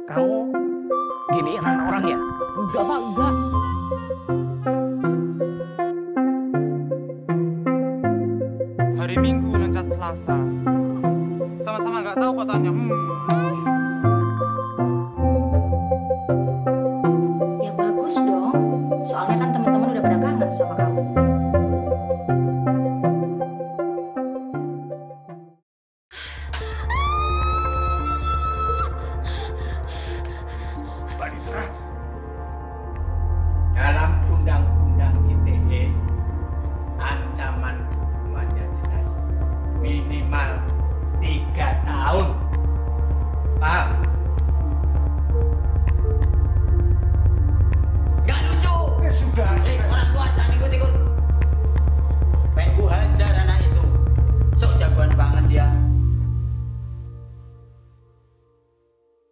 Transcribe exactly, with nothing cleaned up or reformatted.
Kamu giniin anak orang ya? Enggak, Pak, enggak. Hari Minggu loncat Selasa. Sama-sama nggak tahu kotanya. Hmm. Ya bagus dong. Soalnya kan teman-teman udah pada kangen sama kamu. Mbak Ditra.